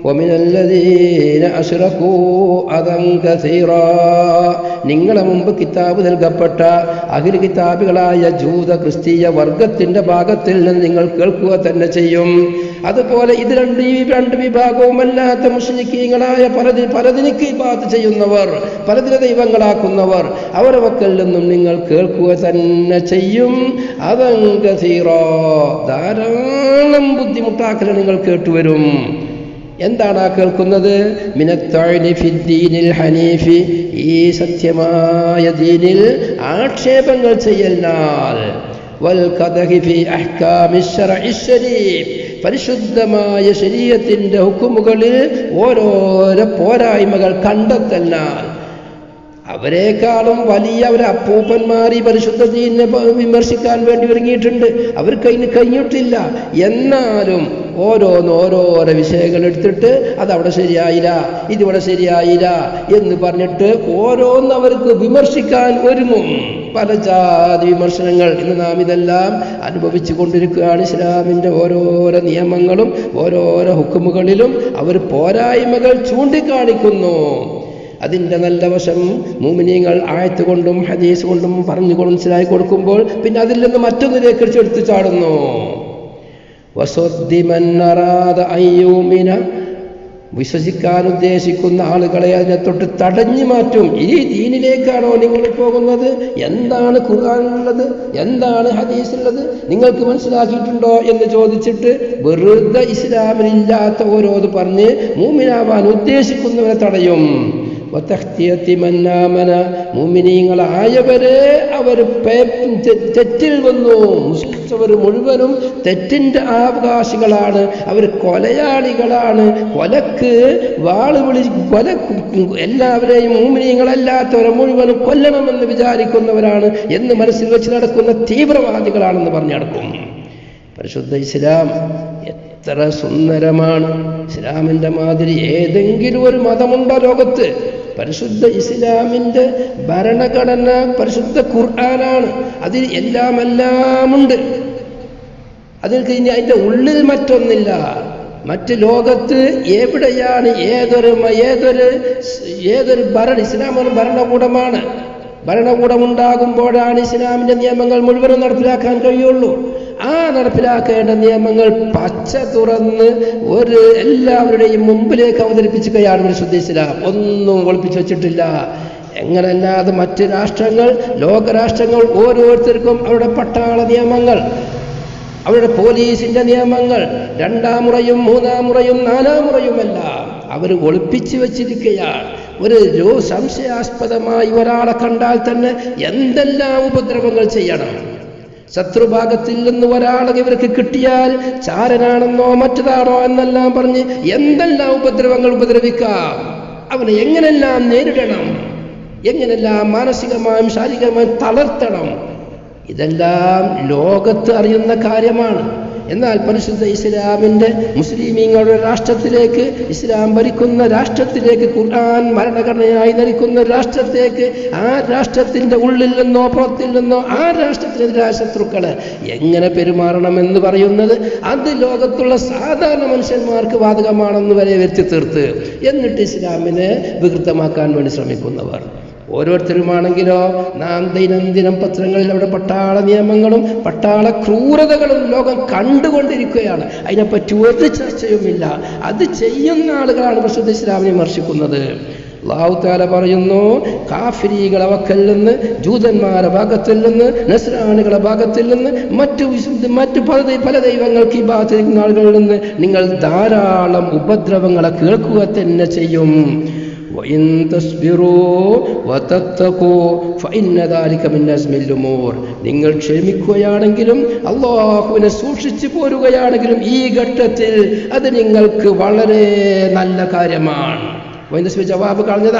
വമിനല്ലദീന അശ്റകൂ അദൻ കസീറാ നിങ്ങളെ മുമ്പ് കിതാബ് നൽകപ്പെട്ട അഹ്ലു കിതാബുകളായ ജൂത ക്രിസ്തീയ വർഗത്തിന്റെ ഭാഗത്തിൽ നിന്ന് നിങ്ങൾ കേൾക്കുക തന്നെ ചെയ്യും. അതുപോലെ ഇത് രണ്ട് ഈ രണ്ട് വിഭാഗവുമല്ലാത്ത മുശ്രിക്കീങ്ങളായ പലതി പലതിനിക്ക് ഇബാദത്ത് ചെയ്യുന്നവർ, പലതിനെ ദൈവങ്ങളാക്കുന്നവർ, അവരുടെ മക്കളിൽ നിന്നും നിങ്ങൾ കേൾക്കുക തന്നെ ചെയ്യും. അദൻ കസീറാ ധാരാളം ബുദ്ധിമുട്ടാക്കൽ നിങ്ങൾ കേട്ടുവരും. എന്താണ് ആ കേൾക്കുന്നത്? മിനത്തഅനി ഫിദ്ദീനിൽ ഹനീഫി ഈ സത്യമായ ദീനിൽ ആക്ഷേപങ്ങൾ ചെയ്യലിനാൽ, വൽ ഖദഹി ഫി അഹ്കാമിശ് ശർഇ ശരീഫ് പരിശുദ്ധമായ ശരീഅത്തിന്റെ ഹുക്കുമുകളിൽ ഓരോരോ പോരായ്മകൾ കണ്ടെത്തലിനാൽ. അവരെക്കാളും വലിയ ഒരു അപ്പൂപ്പന്മാർ ഈ പരിശുദ്ധ ദീനിനെ വിമർശിക്കാൻ വേണ്ടി ഒരുങ്ങിയിട്ടുണ്ട്. അവർക്ക് അതിന് കഴിഞ്ഞിട്ടില്ല. എന്നാലും ഓരോന്ന് ഓരോരോ വിഷയങ്ങൾ എടുത്തിട്ട് അതവിടെ ശരിയായില്ല, ഇതിവിടെ ശരിയായില്ല എന്ന് പറഞ്ഞിട്ട് ഓരോന്ന് അവർക്ക് വിമർശിക്കാൻ ഒരുങ്ങും. പല ജാതി വിമർശനങ്ങൾ ഇന്ന് നാം ഇതെല്ലാം അനുഭവിച്ചു കൊണ്ടിരിക്കുകയാണ്. ഇസ്ലാമിൻ്റെ ഓരോരോ നിയമങ്ങളും ഓരോരോ ഹുക്കുമുകളിലും അവർ പോരായ്മകൾ ചൂണ്ടിക്കാണിക്കുന്നു. അതിൻ്റെ നല്ല വശം മുഅ്മിനീങ്ങൾ ആയത്ത് കൊണ്ടും ഹദീസ് കൊണ്ടും പറഞ്ഞു മനസ്സിലാക്കി കൊടുക്കുമ്പോൾ പിന്നെ അതിൽ നിന്ന് മറ്റൊന്നിലേക്ക് എടുത്തു ചാടുന്നു. വസദ്ദിമൻ അറാദ അയ്യൂമിന വിശ്വസിക്കാൻ ഉദ്ദേശിക്കുന്ന ആളുകളെ അതിനെ തൊട്ട് തടഞ്ഞു മാറ്റും. ഈ ദീനിലേക്കാണോ നിങ്ങൾ പോകുന്നത്? എന്താണ് ഖുർആനിലുള്ളത്, എന്താണ് ഹദീസിലുള്ളത്, നിങ്ങൾക്ക് മനസ്സിലാക്കിയിട്ടുണ്ടോ എന്ന് ചോദിച്ചിട്ട് വെറുതെ ഇസ്ലാമിലില്ലാത്ത ഓരോന്ന് പറഞ്ഞ് മുഅ്മിനാവാൻ ഉദ്ദേശിക്കുന്നവരെ തടയും. മുഅ്മിനീങ്ങളായവരെ അവർ തെറ്റിൽ വന്നു. മുസ്ലിംസവർ മുഴുവനും തെറ്റിന്റെ അവകാശികളാണ്, അവർ കൊലയാളികളാണ്, കൊലക്ക് വാള് വിളി കൊല എല്ലാവരെയും മുഅ്മിനീങ്ങളല്ലാത്തവരെ മുഴുവനും കൊല്ലണമെന്ന് വിചാരിക്കുന്നവരാണ് എന്ന് മനസ്സിൽ വെച്ച് നടക്കുന്ന തീവ്രവാദികളാണെന്ന് പറഞ്ഞു നടക്കും. പരിശുദ്ധ ഇസ്ലാം എത്ര സുന്ദരമാണ്! ഇസ്ലാമിൻ്റെ മാതിരി ഏതെങ്കിലും ഒരു മതമുണ്ടോ ലോകത്ത്? പരിശുദ്ധ ഇസ്ലാമിൻ്റെ ഭരണഘടന പരിശുദ്ധ ഖുർആനാണ്. അതിൽ എല്ലാം എല്ലാമുണ്ട്. അതിൽ കഴിഞ്ഞ് അതിൻ്റെ ഉള്ളിൽ മറ്റൊന്നില്ല. മറ്റ് ലോകത്ത് എവിടെയാണ് ഏതൊരു ഏതൊരു ഏതൊരു ഭരണ ഇസ്ലാം ഒരു ഭരണകൂടമാണ്. ഭരണകൂടമുണ്ടാകുമ്പോഴാണ് ഇസ്ലാമിൻ്റെ നിയമങ്ങൾ മുഴുവനും നടപ്പിലാക്കാൻ കഴിയുള്ളൂ. ആ നടപ്പിലാക്കേണ്ട നിയമങ്ങൾ പച്ച തുറന്ന് ഒരു എല്ലാവരുടെയും മുമ്പിലേക്ക് അവതരിപ്പിക്കുകയാണ് പരിശുദ്ധ ഇസ്ലാം. ഒന്നും ഒളിപ്പിച്ചു വച്ചിട്ടില്ല. എങ്ങനല്ലാതെ മറ്റ് രാഷ്ട്രങ്ങൾ, ലോകരാഷ്ട്രങ്ങൾ ഓരോരുത്തർക്കും അവരുടെ പട്ടാള നിയമങ്ങൾ, അവരുടെ പോലീസിന്റെ നിയമങ്ങൾ രണ്ടാം മുറയും മൂന്നാം മുറയും നാലാം മുറയുമെല്ലാം അവർ ഒളിപ്പിച്ചു വച്ചിരിക്കുകയാണ്. ഒരു സംശയാസ്പദമായി ഒരാളെ കണ്ടാൽ തന്നെ എന്തെല്ലാം ഉപദ്രവങ്ങൾ ചെയ്യണം. ശത്രുഭാഗത്തിൽ നിന്ന് ഒരാളെ ഇവർക്ക് കിട്ടിയാൽ ചാരനാണെന്നോ മറ്റതാണോ എന്നെല്ലാം പറഞ്ഞ് എന്തെല്ലാം ഉപദ്രവങ്ങൾ ഉപദ്രവിക്കാം. അവനെ എങ്ങനെല്ലാം നേരിടണം, എങ്ങനെല്ലാം മാനസികമായും ശാരീരികമായും തളർത്തണം, ഇതെല്ലാം ലോകത്ത് അറിയുന്ന കാര്യമാണ്. എന്നാൽ പരിശുദ്ധ ഇസ്ലാമിൻ്റെ മുസ്ലിമീങ്ങളുടെ രാഷ്ട്രത്തിലേക്ക്, ഇസ്ലാം ഭരിക്കുന്ന രാഷ്ട്രത്തിലേക്ക്, ഖുർആൻ ഭരണഘടനയായി നയിക്കുന്ന രാഷ്ട്രത്തേക്ക്, ആ രാഷ്ട്രത്തിൻ്റെ ഉള്ളിൽ നിന്നോ പുറത്തിൽ നിന്നോ ആ രാഷ്ട്രത്തിനെതിരായ ശത്രുക്കളെ എങ്ങനെ പെരുമാറണമെന്ന് പറയുന്നത് അത് ലോകത്തുള്ള സാധാരണ മനുഷ്യന്മാർക്ക് ബാധകമാണെന്ന് വരെ വരുത്തി തീർത്ത് എന്നിട്ട് ഇസ്ലാമിനെ വികൃതമാക്കാൻ വേണ്ടി ശ്രമിക്കുന്നവർ ഓരോരുത്തരുമാണെങ്കിലോ നാം ദൈനംദിനം പത്രങ്ങളിൽ അവിടെ പട്ടാള നിയമങ്ങളും പട്ടാള ക്രൂരതകളും ലോകം കണ്ടുകൊണ്ടിരിക്കുകയാണ്. അതിനെപ്പറ്റി ഒരു ചർച്ചയുമില്ല. അത് ചെയ്യുന്ന ആളുകളാണ് പരിശുദ്ധ ഇസ്ലാമിനെ വിമർശിക്കുന്നത്. അല്ലാഹു തആല പറയുന്നു, കാഫിരീകളെ വക്കൽ നിന്ന്, ജൂതന്മാരുടെ ഭാഗത്തിൽ നിന്ന്, നസ്രാണികളുടെ ഭാഗത്തിൽ നിന്ന്, മറ്റു മറ്റു പല പല ദൈവങ്ങൾക്ക് ഇബാദത്ത് ചെയ്യുന്ന ആളുകളിൽ നിന്ന് നിങ്ങൾ ധാരാളം ഉപദ്രവങ്ങളെ കേൾക്കുക തന്നെ ചെയ്യും. وَإِن تَصْبِرُوا وَتَتَّقُوا فَإِنَّ ذَلِكَ مِنْ عَزْمِ الْأُمُورِ നിങ്ങൾ ക്ഷമിക്കുകയാണെങ്കിലും അല്ലാഹുവിനെ സൂക്ഷിച്ചു പോരുകയാണെങ്കിലും ഈ ഘട്ടത്തിൽ അത് നിങ്ങൾക്ക് വളരെ നല്ല കാര്യമാണ്. ജവാബ് കളഞ്ഞതാ.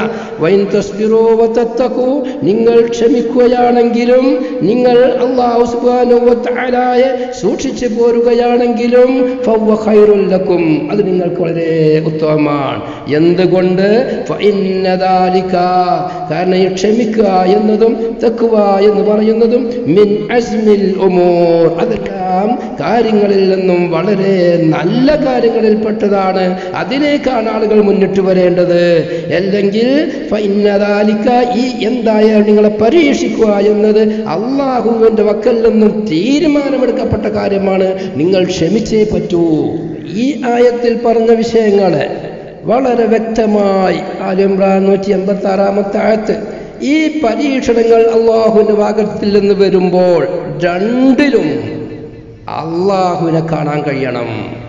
നിങ്ങൾ ക്ഷമിക്കുകയാണെങ്കിലും നിങ്ങൾ അല്ലാഹു സുബ്ഹാനഹു വ തആലയെ സൂക്ഷിച്ചു പോരുകയാണെങ്കിലും ഫവ്വ ഖൈറുൽ ലക്കും അത് നിങ്ങൾക്ക് വളരെ ഉത്തമമാണ്. എന്തുകൊണ്ട്? ഫഇന്ന ദാലിക കാരണം ഈ ക്ഷമിക്കുക എന്നതും തഖ്വ എന്ന് പറയുന്നതും മിൻ അസ്മിൽ ഉമൂർ അതെല്ലാം എല്ലാം കാര്യങ്ങളിൽ നിന്നും വളരെ നല്ല കാര്യങ്ങളിൽപ്പെട്ടതാണ്. അതിലേക്കാണ് ആളുകൾ മുന്നിട്ട് വരേണ്ടത്. അല്ലെങ്കിൽ ഫഇന്നദാലിക, ഈ എന്തായാലും നിങ്ങളെ പരീക്ഷിക്കുക എന്നത് അള്ളാഹുവിൻ്റെ വക്കൽ നിന്നും തീരുമാനമെടുക്കപ്പെട്ട കാര്യമാണ്. നിങ്ങൾ ക്ഷമിച്ചേ പറ്റൂ. ഈ ആയത്തിൽ പറഞ്ഞ വിഷയങ്ങളെ വളരെ വ്യക്തമായി ആൽ ഇംറാൻ നൂറ്റി എൺപത്തി ആറാമത്തെ ആയത്ത്, ഈ പരീക്ഷണങ്ങൾ അള്ളാഹുവിൻ്റെ ഭാഗത്തിൽ നിന്ന് വരുമ്പോൾ രണ്ടിലും അള്ളാഹുവിനെ കാണാൻ കഴിയണം.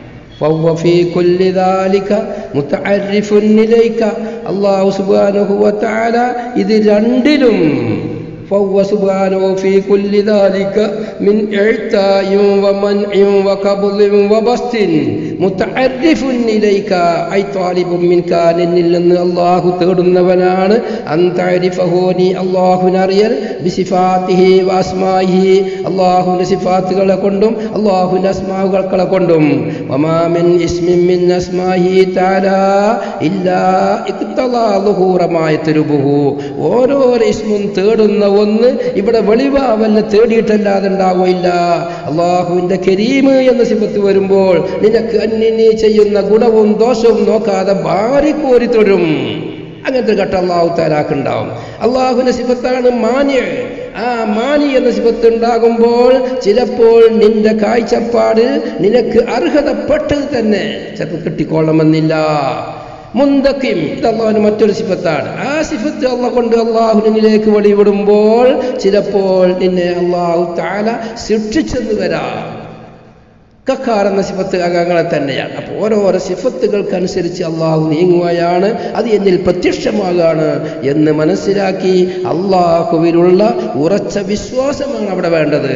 അള്ളാഹു സുബ്ഹാനഹു വ തആല ഇത് രണ്ടിലും فهو سبحانه في كل ذلك من إعطاء ومنع وقبض وبسط متعرف إليك أي طالب منك നിന്നിൽ അല്ലാഹു തേടുന്നവനാണ്. അൻ തഅരിഫഹു, നീ അല്ലാഹുവിനെ അറിയൽ, ബിസിഫാത്തിഹി വഅസ്മാഇഹി, അല്ലാഹുവിന്റെ സിഫാത്തുകളെ കൊണ്ടും അല്ലാഹുവിന്റെ അസ്മാഉകളെ കൊണ്ടും. വമാ മിൻ ഇസ്മിൻ മിൻ അസ്മാഇഹി തആല ഇല്ലാ ഇഖ്തലാ ളുഹൂറ മാ യത്ലുബുഹു. ഓരോ ഇസ്മും തേടുന്ന ഒന്ന് ഇവിടെ വെളിവാവല്ല തേടിയിട്ടല്ലാതെ ഉണ്ടാവില്ല. അള്ളാഹുവിന്റെ കരീം എന്ന സിഫത്ത് വരുമ്പോൾ നിനക്ക് അന്യനെ ചെയ്യുന്ന ഗുണവും ദോഷവും നോക്കാതെ വാരിക്കോരി തൊഴും. അങ്ങനത്തെ ഘട്ടം അള്ളാഹു തആലാക്കുണ്ടാവും. അള്ളാഹുവിന്റെ സിഫത്താണ് മാനി. ആ മാനി എന്ന സിഫത്ത് ഉണ്ടാകുമ്പോൾ ചിലപ്പോൾ നിന്റെ കാഴ്ചപ്പാടിൽ നിനക്ക് അർഹതപ്പെട്ടത് തന്നെ ചിലപ്പോൾ കിട്ടിക്കൊള്ളണമെന്നില്ല. മുന്തക്കിം, ഇത് അള്ളാഹുവിന് മറ്റൊരു സിഫത്താണ്. ആ സിഫത്ത് അള്ളാഹ് കൊണ്ട് അള്ളാഹുവിലേക്ക് വെളിവിടുമ്പോൾ ചിലപ്പോൾ നിന്നെ അള്ളാഹു തആല ശിക്ഷിച്ചെന്ന് വരാം. കക്കാർ എന്ന സിഫത്ത് അങ്ങനെ തന്നെയാണ്. അപ്പോൾ ഓരോരോ സിഫത്തുകൾക്കനുസരിച്ച് അള്ളാഹു നീങ്ങുകയാണ്, അത് എന്നിൽ പ്രത്യക്ഷമാകാണ് എന്ന് മനസ്സിലാക്കി അള്ളാഹുവിലുള്ള ഉറച്ച വിശ്വാസമാണ് അവിടെ വേണ്ടത്.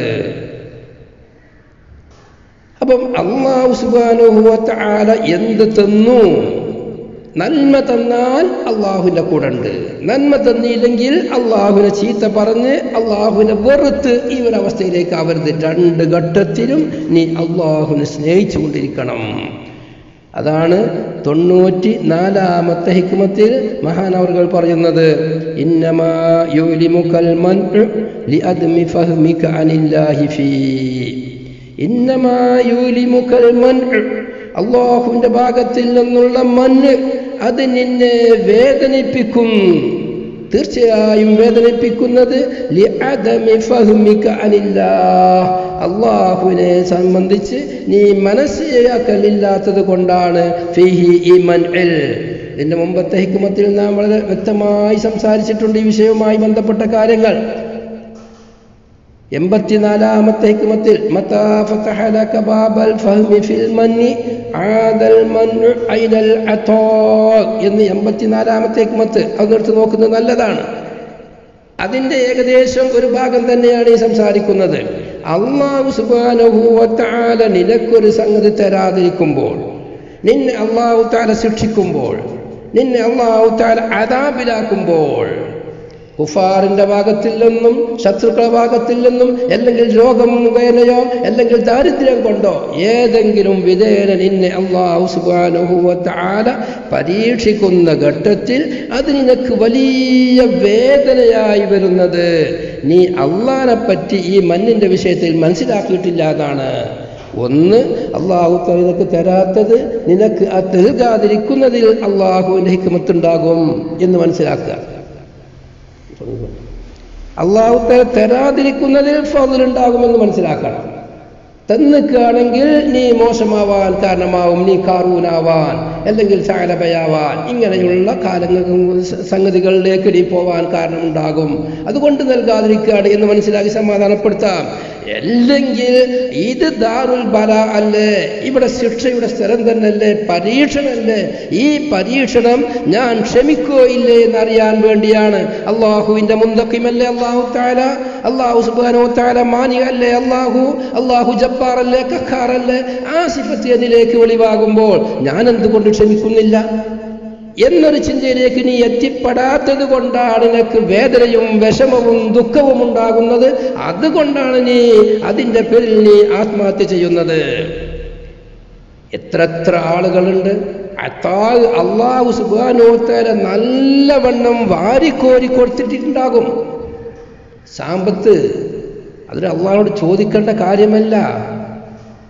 അപ്പം അല്ലാഹു സുബ്ഹാനഹു വ തആല എന്ത് തന്നു? നന്മ തന്നാൽ അള്ളാഹുവിൻ്റെ കൂടെ ഉണ്ട്, നന്മ തന്നില്ലെങ്കിൽ അള്ളാഹുവിനെ ചീത്ത പറഞ്ഞ് അള്ളാഹുവിനെ വെറുത്ത് ഈ ഒരു അവസ്ഥയിലേക്ക് ആവരുത്. രണ്ട് ഘട്ടത്തിലും നീ അള്ളാഹുവിനെ സ്നേഹിച്ചുകൊണ്ടിരിക്കണം. അതാണ് തൊണ്ണൂറ്റി നാലാമത്തെ ഹിക്മത്തിൽ മഹാനവർകൾ പറയുന്നത്, ഇന്നമാ യുലിമുകൽ മൻഉ ലിഅദ്മി ഫഹ്മിക അനില്ലാഹി ഫീ. ഇന്നമാ യുലിമുകൽ മൻഉ, അള്ളാഹുവിന്റെ ഭാഗത്തിൽ നിന്നുള്ള മന്ന് അത് നിന്നെ വേദനിപ്പിക്കും. തീർച്ചയായും വേദനിപ്പിക്കുന്നത് ലിഅദമി ഫഹ്മിക അനില്ലാഹ്, അള്ളാഹുവിനെ സംബന്ധിച്ച് നീ മനസ്സിലാക്കലില്ലാത്തത് കൊണ്ടാണ്. ഫീഹി ഈമൻ ഇൽ. ഇതിന്റെ മുമ്പത്തെ ഹിക്മത്തിൽ നാം വളരെ വ്യക്തമായി സംസാരിച്ചിട്ടുണ്ട് ഈ വിഷയവുമായി ബന്ധപ്പെട്ട കാര്യങ്ങൾ. എൺപത്തിനാലാമത്തെ ഹിക്മത്തിൽ മതാ ഫതഹ ലക ബാബൽ ഫഹ്മി ഫിൽ മന്നി ആദൽ മൻഉ ഐനൽ അതാ എന്ന് എൺപത്തിനാലാമത്തെ ഹിക്മത്ത് അതെടുത്ത് നോക്കുന്നത് നല്ലതാണ്. അതിൻ്റെ ഏകദേശം ഒരു ഭാഗം തന്നെയാണ് ഈ സംസാരിക്കുന്നത്. അല്ലാഹു സുബ്ഹാനഹു വ തആല നിനക്കൊരു സംഗതി തരാതിരിക്കുമ്പോൾ, നിന്നെ അല്ലാഹു തആല ശിക്ഷിക്കുമ്പോൾ, നിന്നെ അല്ലാഹു തആല അദാബിലാക്കുമ്പോൾ, കുഫാറിന്റെ ഭാഗത്തിൽ നിന്നും ശത്രുക്കളുടെ ഭാഗത്തിൽ നിന്നും അല്ലെങ്കിൽ രോഗം മുഖേനയോ അല്ലെങ്കിൽ ദാരിദ്ര്യം കൊണ്ടോ ഏതെങ്കിലും വിധേന നിന്നെ അല്ലാഹു സുബ്ഹാനഹു വ തആല പരീക്ഷിക്കുന്ന ഘട്ടത്തിൽ അത് നിനക്ക് വലിയ വേദനയായി വരുന്നത് നീ അള്ളാഹിനെ പറ്റി ഈ മണ്ണിന്റെ വിഷയത്തിൽ മനസ്സിലാക്കിയിട്ടില്ല എന്നാണ്. ഒന്ന്, അള്ളാഹു നിനക്ക് തരാത്തത് നിനക്ക് ആ നൽകാതിരിക്കുന്നതിൽ അള്ളാഹുവിന്റെ ഹിക്മത്തുണ്ടാകും എന്ന് മനസ്സിലാക്കുക. അള്ളാഹു തരാതിരിക്കുന്നതിൽ ഫضലുണ്ടാകുമെന്ന് മനസ്സിലാക്കണം. തന്നിക്കുകയാണെങ്കിൽ നീ മോശമാവാൻ കാരണമാവും, നീ കാറൂനാവാൻ അല്ലെങ്കിൽ സഅലബയാവാൻ, ഇങ്ങനെയുള്ള കാലങ്ങൾ സംഗതികളിലേക്ക് നീ പോവാൻ കാരണമുണ്ടാകും. അതുകൊണ്ട് നൽകാതിരിക്കുകയാണ് എന്ന് മനസ്സിലാക്കി സമാധാനപ്പെടുത്താം. അല്ലെങ്കിൽ ഇത് ദാറുൽ ബല അല്ലേ, ഇവിടെ ശിക്ഷയുടെ സ്ഥലം തന്നെയല്ലേ, പരീക്ഷണമല്ലേ, ഈ പരീക്ഷണം ഞാൻ ക്ഷമിക്കോ ഇല്ലേ എന്നറിയാൻ വേണ്ടിയാണ്. അള്ളാഹുവിന്റെ മുന്തക്കിമല്ലേ അള്ളാഹു തആല, അള്ളാഹു സുബ്ഹാനഹു വ തആല മാനിഅല്ലേ അള്ളാഹു, അള്ളാഹു ജബ്ബാറല്ലേ ഖഹാറല്ലേ, ആ സിഫത്ത് എന്നിലേക്ക് വെളിവാകുമ്പോൾ ഞാൻ എന്തുകൊണ്ട് ക്ഷമിക്കുന്നില്ല എന്നൊരു ചിന്തയിലേക്ക് നീ എത്തിപ്പെടാത്തത് കൊണ്ടാണ് നിനക്ക് വേദനയും വിഷമവും ദുഃഖവും ഉണ്ടാകുന്നത്. അതുകൊണ്ടാണ് നീ അതിൻ്റെ പേരിൽ നീ ആത്മഹത്യ ചെയ്യുന്നത്. എത്ര എത്ര ആളുകളുണ്ട് അല്ലാഹു സുബ്ഹാനഹു വ തആല നല്ലവണ്ണം വാരിക്കോരി കൊടുത്തിട്ടുണ്ടാകും. സാമ്പത്ത് അതിന് അള്ളാഹുവോട് ചോദിക്കേണ്ട കാര്യമല്ല.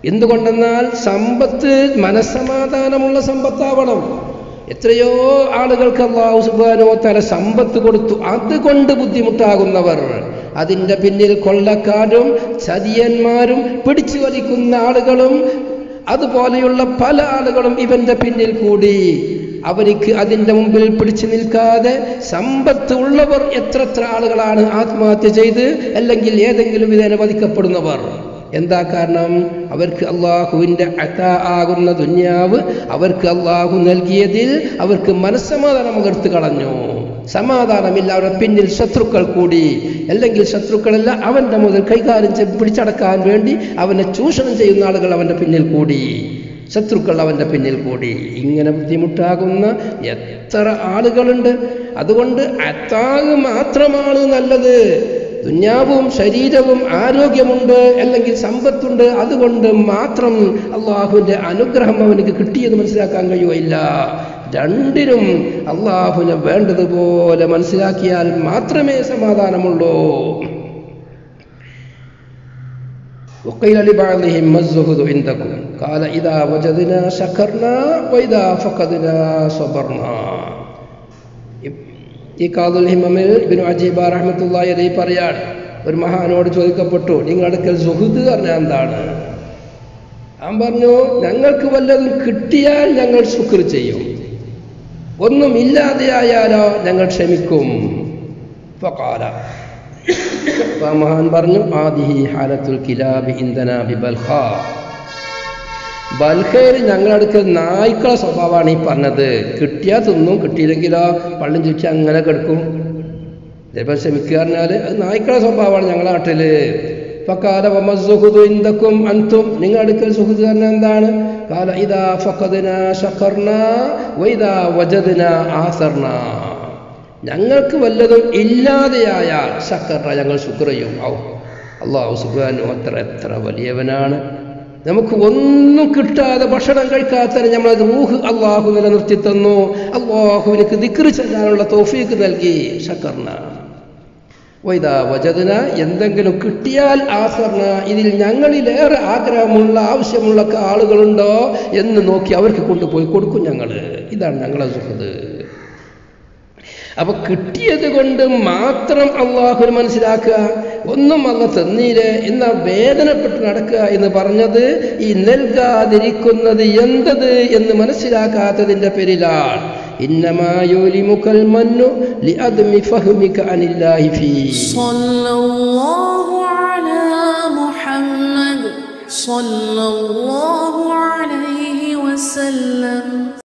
എന്തുകൊണ്ടെന്നാൽ സമ്പത്ത് മനസ്സമാധാനമുള്ള സമ്പത്താവണം. എത്രയോ ആളുകൾക്ക് അല്ലാഹു സുബ്ഹാനഹു വ തആല സമ്പത്ത് കൊടുത്തു, അതുകൊണ്ട് ബുദ്ധിമുട്ടാകുന്നവർ, അതിൻ്റെ പിന്നിൽ കൊള്ളക്കാരും ചതിയന്മാരും പിടിച്ചു വലിക്കുന്ന ആളുകളും അതുപോലെയുള്ള പല ആളുകളും ഇവന്റെ പിന്നിൽ കൂടി. അവർക്ക് അതിൻ്റെ മുമ്പിൽ പിടിച്ചു നിൽക്കാതെ സമ്പത്ത് ഉള്ളവർ എത്രത്ര ആളുകളാണ് ആത്മഹത്യ ചെയ്ത് അല്ലെങ്കിൽ ഏതെങ്കിലും വിധേന വധിക്കപ്പെടുന്നവർ. എന്താ കാരണം? അവർക്ക് അള്ളാഹുവിൻ്റെ അതാ ആകുന്ന ദുന്യാവ് അവർക്ക് അള്ളാഹു നൽകിയതിൽ അവർക്ക് മനസ്സമാധാനം പകർത്ത് കളഞ്ഞു. സമാധാനമില്ല, അവരുടെ പിന്നിൽ ശത്രുക്കൾ കൂടി, അല്ലെങ്കിൽ ശത്രുക്കളല്ല, അവൻ്റെ മുതൽ കൈകാര്യം ചെയ്ത് പിടിച്ചടക്കാൻ വേണ്ടി അവനെ ചൂഷണം ചെയ്യുന്ന ആളുകൾ അവൻ്റെ പിന്നിൽ കൂടി, ശത്രുക്കൾ അവൻ്റെ പിന്നിൽ കൂടി. ഇങ്ങനെ ബുദ്ധിമുട്ടാകുന്ന എത്ര ആളുകളുണ്ട്. അതുകൊണ്ട് അത്താഗ് മാത്രമാണ് നല്ലത്. ദുന്യാവും ശരീരവും ആരോഗ്യമുണ്ട്, അല്ലെങ്കിൽ സമ്പത്തുണ്ട്, അതുകൊണ്ട് മാത്രം അള്ളാഹുവിൻ്റെ അനുഗ്രഹം അവനക്ക് കിട്ടിയെന്ന് മനസ്സിലാക്കാൻ കഴിയുകയില്ല. രണ്ടിനും അള്ളാഹുവിനെ വേണ്ടതുപോലെ മനസ്സിലാക്കിയാൽ മാത്രമേ സമാധാനമുള്ളൂ. وقيل لبعضهم ما الزهد عندكم قال إذا وجدنا شكرنا وإذا فقدنا صبرنا. ഈ ഖാദുൽ ഹിമ്മമിൽ ഇബ്നു അജീബ റഹ്മത്തുള്ളാഹി അലൈഹി പറയാണ്, ഒരു മഹാനോട് ചോദിക്കപ്പെട്ടു, നിങ്ങളുടെ അടുക്കൽ സുഹൃദ് പറഞ്ഞാൽ എന്താണ്? ഞാൻ പറഞ്ഞു, ഞങ്ങൾക്ക് വല്ലതും കിട്ടിയാൽ ഞങ്ങൾ ശുക്ർ ചെയ്യും, ഒന്നും ഇല്ലാതെയായാലോ ഞങ്ങൾ ക്ഷമിക്കും. ഫഖാല, മഹാൻ പറഞ്ഞു, ആദിഹി ഹാലത്തുൽ കിലാബി ഇൻദനാ ബിബൽഖാ. ബൽഖയിൽ ഞങ്ങളടുക്ക് നായ്ക്കളെ സ്വഭാവമാണ് ഈ പറഞ്ഞത്. കിട്ടിയാൽ തിന്നും, കിട്ടിയില്ലെങ്കിലോ പള്ളിയും ചുറ്റി അങ്ങനെ കിടക്കും. ഇതേപോലെ ക്ഷമിക്കുക പറഞ്ഞാൽ അത് നായ്ക്കളെ സ്വഭാവമാണ് ഞങ്ങളുടെ നാട്ടിൽ. ഫഖാല വമസ്സുഹുദു ഇൻദകും അൻതും, നിങ്ങളുടെ അടുക്കൽ സുഹൃദ് പറഞ്ഞാൽ എന്താണ്? ഖാല ഇദാ ഫഖദ്നാ ശഖർനാ വഇദാ വജദ്നാ ആസർനാ. ഞങ്ങൾക്ക് വല്ലതും ഇല്ലാതെയായാൽ ശഖർന, ഞങ്ങൾ ശുക്ർ ചെയ്യും. ഔ, അല്ലാഹു സുബ്ഹാനഹു വ തആല എത്ര വലിയവനാണ്. നമുക്ക് ഒന്നും കിട്ടാതെ ഭക്ഷണം കഴിക്കാത്ത നമ്മളത് റൂഹ് അള്ളാഹു നിലനിർത്തി തന്നു. അള്ളാഹുവിനക്ക് ദിക്ർ ചെല്ലാനുള്ള തൗഫീഖ് നൽകി. ശക്കർന. വൈദാ വജദ്ന, എന്തെങ്കിലും കിട്ടിയാൽ ആസർന, ഇതിൽ ഞങ്ങളിലേറെ ആഗ്രഹമുള്ള ആവശ്യമുള്ള ആളുകളുണ്ടോ എന്ന് നോക്കി അവർക്ക് കൊണ്ടുപോയി കൊടുക്കും ഞങ്ങൾ. ഇതാണ് ഞങ്ങളെ സുഹൃത്ത്. അപ്പൊ കിട്ടിയത് കൊണ്ട് മാത്രം അള്ളാഹുവിനെ മനസ്സിലാക്കുക, ഒന്നും അല്ല തന്നീരെ എന്ന വേദനപ്പെട്ട് നടക്കുക എന്ന് പറഞ്ഞത് ഈ നൽകാതിരിക്കുന്നത് എന്തത് എന്ന് മനസ്സിലാക്കാത്തതിന്റെ പേരിലാണ്. ഇന്നമാ യുലിമുകൽ മന്നു ലിഅദ്മി ഫഹ്മിക അനില്ലാഹി ഫീ. സ്വല്ലല്ലാഹു അലാ മുഹമ്മദ് സ്വല്ലല്ലാഹു അലൈഹി വസല്ലം.